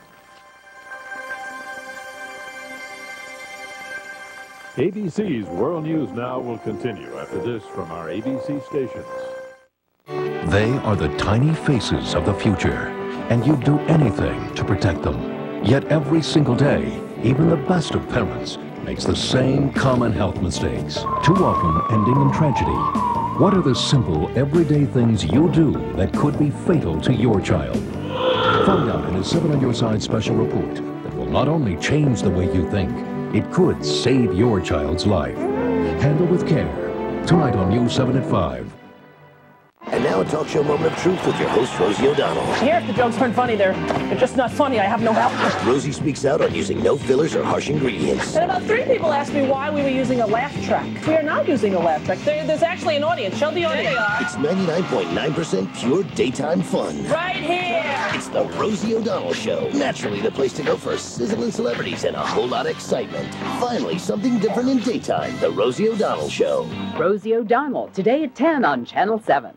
Speaker 17: ABC's World News Now will continue after this from our ABC stations.
Speaker 15: They are the tiny faces of the future, and you'd do anything to protect them. Yet every single day, even the best of parents makes the same common health mistakes, too often ending in tragedy. What are the simple, everyday things you do that could be fatal to your child? Find out in a 7 on Your Side special report that will not only change the way you think, it could save your child's life. Handle with care. Tonight on News 7 at 5.
Speaker 19: And now
Speaker 8: now a talk show moment of truth with your host, Rosie O'Donnell.
Speaker 9: Here, if the jokes aren't funny, they're just not funny. I have no help.
Speaker 8: Rosie speaks out on using no fillers or harsh ingredients.
Speaker 9: And about 3 people asked me why we were using a laugh track. We are not using a laugh track. There's actually an audience. Show the audience.
Speaker 8: It's 99.9% pure daytime fun.
Speaker 9: Right here.
Speaker 8: It's the Rosie O'Donnell Show. Naturally the place to go for sizzling celebrities and a whole lot of excitement. Finally, something different in daytime. The Rosie O'Donnell Show.
Speaker 11: Rosie O'Donnell, today at 10 on Channel 7.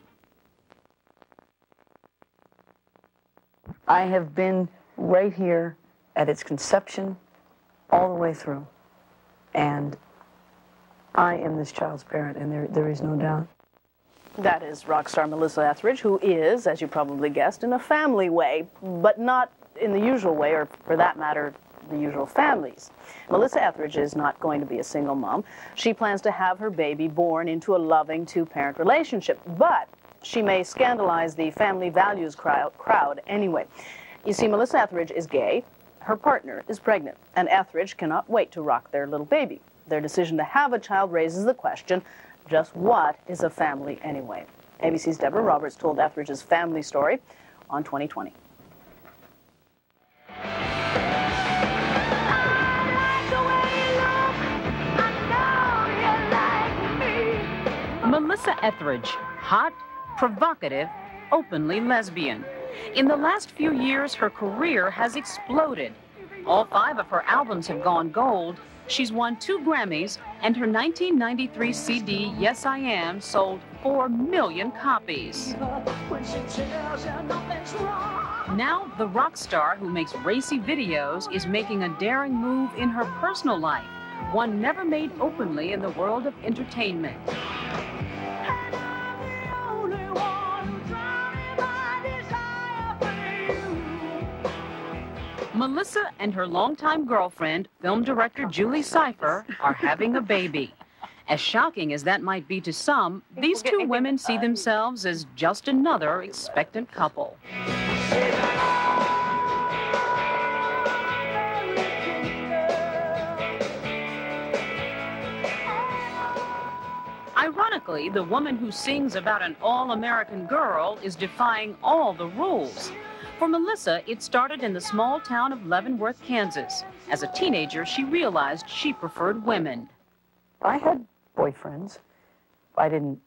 Speaker 14: I have been right here at its conception all the way through. And I am this child's parent, and there is no doubt.
Speaker 2: That is rock star Melissa Etheridge, who is, as you probably guessed, in a family way, but not in the usual way, or for that matter, the usual families. Melissa Etheridge is not going to be a single mom. She plans to have her baby born into a loving two-parent relationship, but she may scandalize the family values crowd anyway. You see, Melissa Etheridge is gay, her partner is pregnant, and Etheridge cannot wait to rock their little baby. Their decision to have a child raises the question, just what is a family anyway? ABC's Deborah Roberts told Etheridge's family story on 2020.
Speaker 11: Melissa Etheridge, hot, provocative, openly lesbian. In the last few years, her career has exploded. All 5 of her albums have gone gold. She's won 2 Grammys, and her 1993 CD, Yes I Am, sold 4 million copies. Now, the rock star who makes racy videos is making a daring move in her personal life, one never made openly in the world of entertainment. Melissa and her longtime girlfriend, film director Julie Cypher, are having a baby. As shocking as that might be to some, these 2 women see themselves as just another expectant couple. Ironically, the woman who sings about an all-American girl is defying all the rules. For Melissa, it started in the small town of Leavenworth, Kansas. As a teenager, she realized she preferred women.
Speaker 14: I had boyfriends. But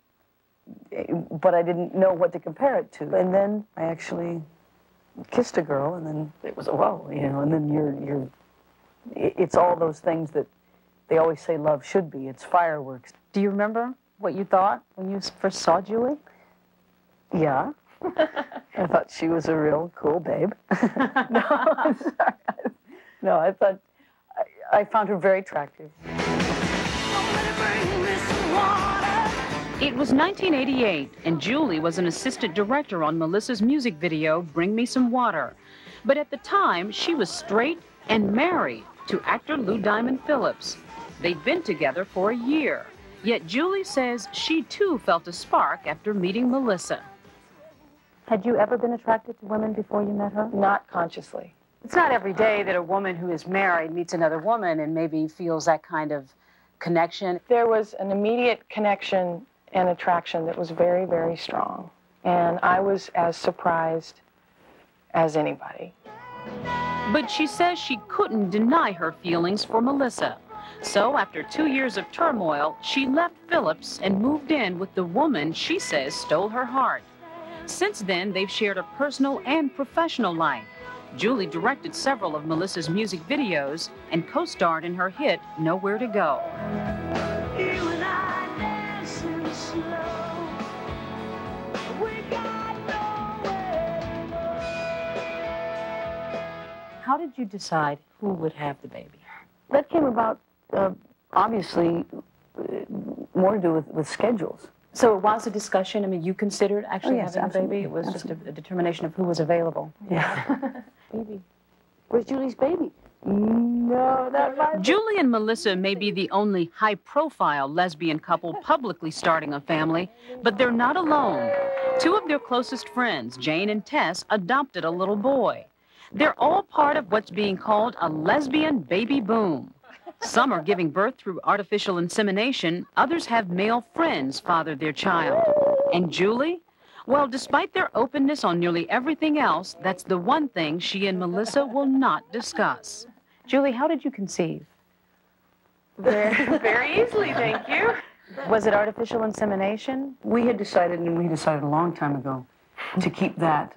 Speaker 14: I didn't know what to compare it to. And then I actually kissed a girl, and then it was a whoa, you know, and then it's all those things that they always say love should be. It's fireworks.
Speaker 11: Do you remember what you thought when you first saw Julie?
Speaker 14: Yeah. I thought she was a real cool babe. No, I'm sorry. No, I found her very attractive.
Speaker 11: It was 1988, and Julie was an assistant director on Melissa's music video, Bring Me Some Water. But at the time, she was straight and married to actor Lou Diamond Phillips. They'd been together for a year. Yet Julie says she too felt a spark after meeting Melissa. Had you ever been attracted to women before you met her?
Speaker 14: Not consciously.
Speaker 11: It's not every day that a woman who is married meets another woman and maybe feels that kind of connection.
Speaker 14: There was an immediate connection and attraction that was very, very strong. And I was as surprised as anybody.
Speaker 11: But she says she couldn't deny her feelings for Melissa. So after 2 years of turmoil, she left Phillips and moved in with the woman she says stole her heart. Since then, they've shared a personal and professional life. Julie directed several of Melissa's music videos and co-starred in her hit, Nowhere to Go. How did you decide who would have the baby?
Speaker 14: That came about, obviously, more to do with schedules.
Speaker 11: So it was a discussion? I mean, you considered actually having
Speaker 14: absolutely.
Speaker 11: a baby? It was just a determination of who was available.
Speaker 14: Yeah.
Speaker 11: Baby.
Speaker 14: Where's Julie's baby? No, not mine.
Speaker 11: Julie and Melissa may be the only high-profile lesbian couple publicly starting a family, but they're not alone. 2 of their closest friends, Jane and Tess, adopted a little boy. They're all part of what's being called a lesbian baby boom. Some are giving birth through artificial insemination. Others have male friends father their child. And Julie? Well, despite their openness on nearly everything else, that's the one thing she and Melissa will not discuss.
Speaker 14: Julie, how did you conceive?
Speaker 31: Very easily, thank you.
Speaker 14: Was it artificial insemination? We had decided, and we decided a long time ago, to keep that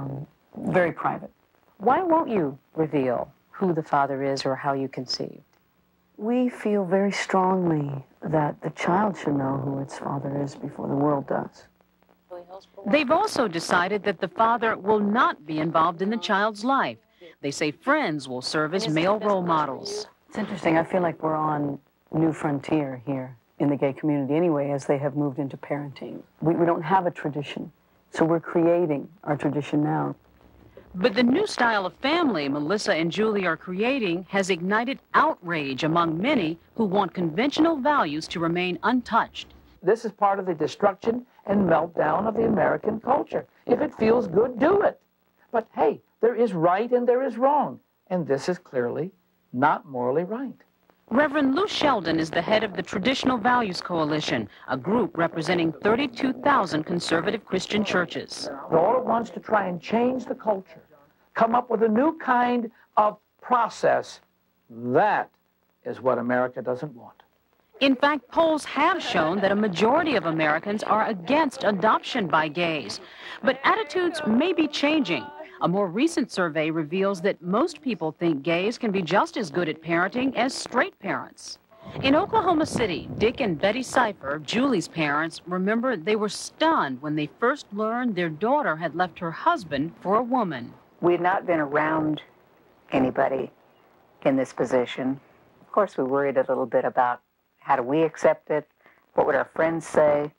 Speaker 14: very private.
Speaker 11: Why won't you reveal who the father is or how you conceived?
Speaker 14: We feel very strongly that the child should know who its father is before the world does.
Speaker 11: They've also decided that the father will not be involved in the child's life. They say friends will serve as male role models.
Speaker 14: It's interesting. I feel like we're on new frontier here in the gay community anyway, as they have moved into parenting. We don't have a tradition, so we're creating our tradition now.
Speaker 11: But the new style of family Melissa and Julie are creating has ignited outrage among many who want conventional values to remain untouched.
Speaker 1: This is part of the destruction and meltdown of the American culture. If it feels good, do it. But hey, there is right and there is wrong, and this is clearly not morally right.
Speaker 11: Reverend Lou Sheldon is the head of the Traditional Values Coalition, a group representing 32,000 conservative Christian churches.
Speaker 1: All it wants to try and change the culture, come up with a new kind of process. That is what America doesn't want.
Speaker 11: In fact, polls have shown that a majority of Americans are against adoption by gays. But attitudes may be changing. A more recent survey reveals that most people think gays can be just as good at parenting as straight parents. In Oklahoma City, Dick and Betty Cipher, Julie's parents, remember they were stunned when they first learned their daughter had left her husband for a woman.
Speaker 16: We had not been around anybody in this position. Of course, we worried a little bit about how do we accept it, what would our friends say.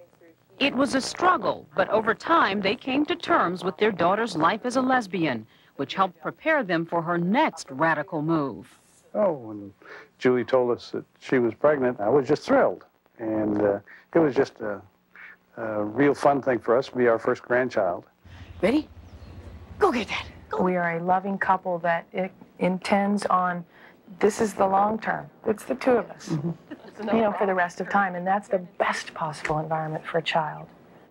Speaker 11: It was a struggle, but over time they came to terms with their daughter's life as a lesbian, which helped prepare them for her next radical move.
Speaker 12: Oh, when Julie told us that she was pregnant, I was just thrilled. And it was just a real fun thing for us to be our first grandchild.
Speaker 9: Ready? Go get that.
Speaker 18: We are a loving couple that intends on, this is the long term. It's the two of us, you know, for the rest of time. And that's the best possible environment for a child.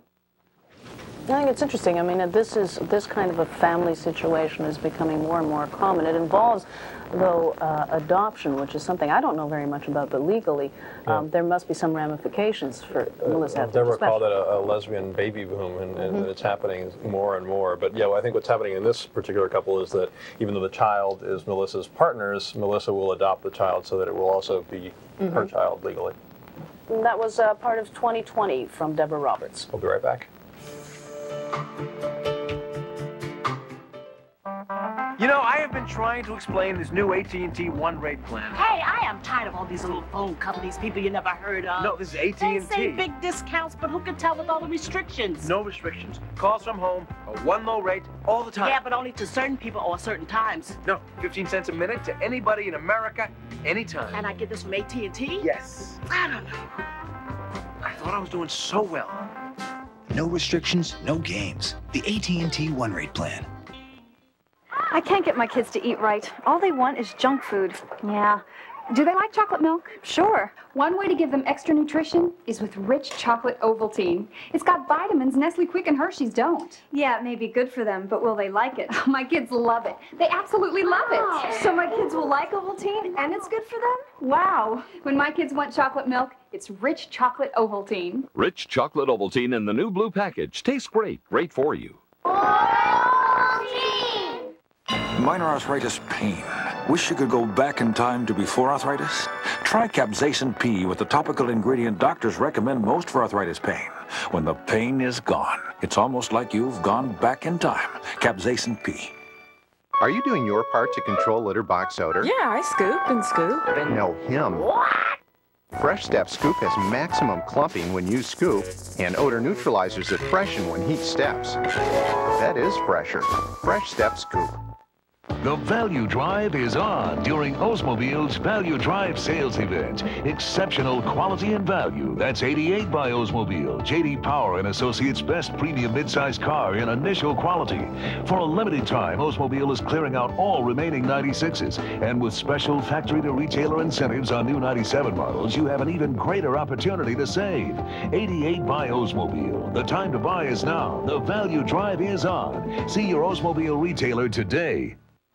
Speaker 2: I think it's interesting. I mean, this kind of a family situation is becoming more and more common. It involves, though, adoption, which is something I don't know very much about, but legally, there must be some ramifications for Melissa.
Speaker 3: They called it a lesbian baby boom, and it's happening more and more. But yeah, I think what's happening in this particular couple is that even though the child is Melissa's partner's, Melissa will adopt the child so that it will also be her child legally.
Speaker 2: And that was part of 2020 from Deborah Roberts.
Speaker 3: We'll be right back.
Speaker 19: You know, I have been trying to explain this new AT&T one-rate plan.
Speaker 20: Hey, I am tired of all these little phone companies, people you never heard of.
Speaker 19: No, this is AT&T.
Speaker 20: They say big discounts, but who can tell with all the restrictions?
Speaker 19: No restrictions. Calls from home, a one low rate, all the time.
Speaker 20: Yeah, but only to certain people or certain times.
Speaker 19: No, 15 cents a minute to anybody in America, anytime.
Speaker 20: And I get this from AT&T?
Speaker 19: Yes.
Speaker 20: I don't know.
Speaker 19: I thought I was doing so well.
Speaker 21: No restrictions, no games. The AT&T one-rate plan.
Speaker 22: I can't get my kids to eat right. All they want is junk food.
Speaker 19: Yeah. Do they like chocolate milk?
Speaker 22: Sure.
Speaker 19: One way to give them extra nutrition is with rich chocolate Ovaltine. It's got vitamins Nestle Quick and Hershey's don't.
Speaker 22: Yeah, it may be good for them, but will they like it?
Speaker 19: My kids love it. They absolutely love it.
Speaker 22: So my kids will like Ovaltine and it's good for them?
Speaker 19: Wow. When my kids want chocolate milk, it's rich chocolate Ovaltine.
Speaker 27: Rich chocolate Ovaltine in the new blue package. Tastes great. Great for you.
Speaker 20: Minor arthritis pain. Wish you could go back in time to before arthritis? Try Capsaicin P with the topical ingredient doctors recommend most for arthritis pain. When the pain is gone, it's almost like you've gone back in time. Capsaicin P.
Speaker 23: Are you doing your part to control litter box odor?
Speaker 9: Yeah, I scoop and scoop.
Speaker 23: No, him. What? Fresh Step Scoop has maximum clumping when you scoop and odor neutralizers that freshen when heat steps. That is fresher. Fresh Step Scoop.
Speaker 4: The Value Drive is on during Oldsmobile's Value Drive sales event. Exceptional quality and value. That's 88 by Oldsmobile. J.D. Power and Associates' best premium midsize car in initial quality. For a limited time, Oldsmobile is clearing out all remaining 96s. And with special factory-to-retailer incentives on new 97 models, you have an even greater opportunity to save. 88 by Oldsmobile. The time to buy is now. The Value Drive is on. See your Oldsmobile retailer today.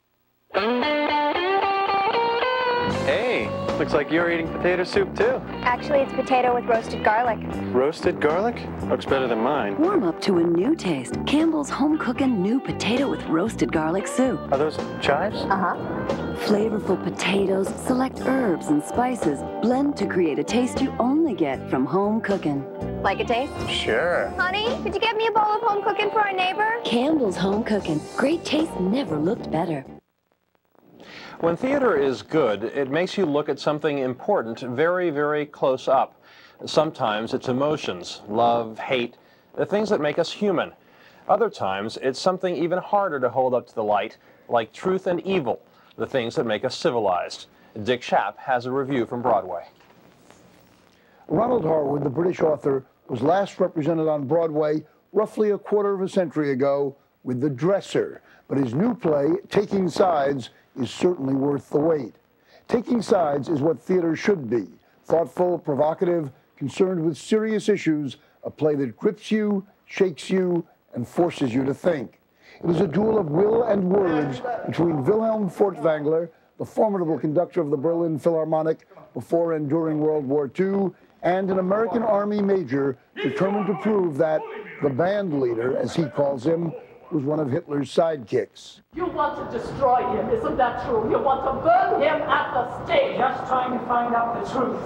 Speaker 23: Hey, looks like you're eating potato soup too.
Speaker 5: Actually, it's potato with roasted garlic.
Speaker 23: Roasted garlic? Looks better than mine.
Speaker 6: Warm up to a new taste. Campbell's home cooking new potato with roasted garlic soup.
Speaker 23: Are those chives?
Speaker 6: Uh-huh. Flavorful potatoes, select herbs and spices, blend to create a taste you only get from home cooking.
Speaker 5: Like a taste?
Speaker 23: Sure.
Speaker 5: Honey, could you get me a bowl of home cooking for our neighbor?
Speaker 6: Campbell's home cooking. Great taste never looked better.
Speaker 3: When theater is good, it makes you look at something important very, very close up. Sometimes it's emotions, love, hate, the things that make us human. Other times it's something even harder to hold up to the light, like truth and evil, the things that make us civilized. Dick Schaap has a review from Broadway.
Speaker 10: Ronald Harwood, the British author, was last represented on Broadway roughly a quarter of a century ago with The Dresser, but his new play, Taking Sides, is certainly worth the wait. Taking Sides is what theater should be: thoughtful, provocative, concerned with serious issues, a play that grips you, shakes you, and forces you to think. It is a duel of will and words between Wilhelm Furtwängler, the formidable conductor of the Berlin Philharmonic before and during World War II, and an American Army major determined to prove that the band leader, as he calls him, was one of Hitler's sidekicks.
Speaker 13: You want to destroy him, isn't that true? You want to burn him at the stake. Just trying to find out the truth.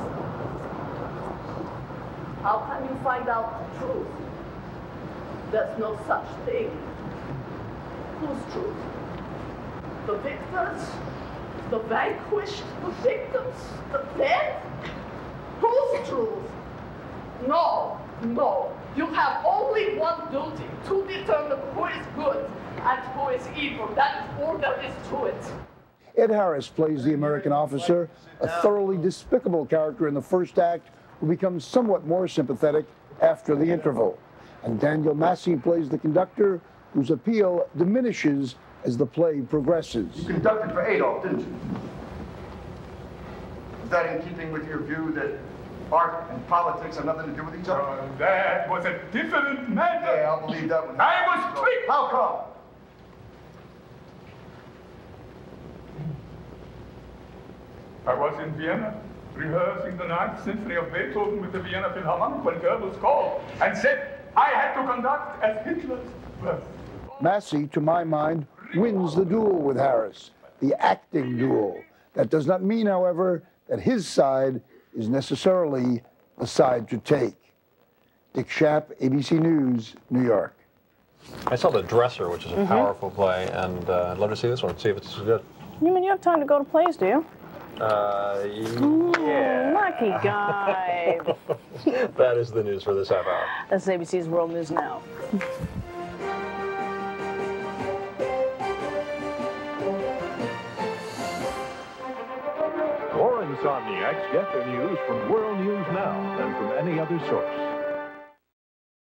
Speaker 13: How can you find out the truth? There's no such thing. Whose truth? The victors? The vanquished? The victims? The dead? Whose truth? No, no. You have only one duty, to determine who is good and who is evil. That is all there is to it.
Speaker 10: Ed Harris plays the American officer, a thoroughly despicable character in the first act who becomes somewhat more sympathetic after the interval. And Daniel Massey plays the conductor, whose appeal diminishes as the play progresses.
Speaker 24: You conducted for Adolf, didn't you? Is that in keeping with your view that art and politics have nothing to do with each other?
Speaker 25: That was a different matter.
Speaker 24: Yeah, I'll believe that one.
Speaker 25: I was tricked.
Speaker 24: How come?
Speaker 25: I was in Vienna, rehearsing the 9th Symphony of Beethoven with the Vienna Philharmonic when Goebbels called and said I had to conduct as Hitler's birth.
Speaker 10: Massey, to my mind, wins the duel with Harris, the acting duel. That does not mean, however, that his side is necessarily the side to take. Dick Schaap, ABC News, New York.
Speaker 3: I saw The Dresser, which is a powerful play, and I'd love to see this one, see if it's as good.
Speaker 2: You mean you have time to go to plays, do you?
Speaker 3: Yeah.
Speaker 2: Lucky guy.
Speaker 3: That is the news for this half hour.
Speaker 2: That's ABC's World News Now.
Speaker 17: More insomniacs get their news from World News Now than from any other source.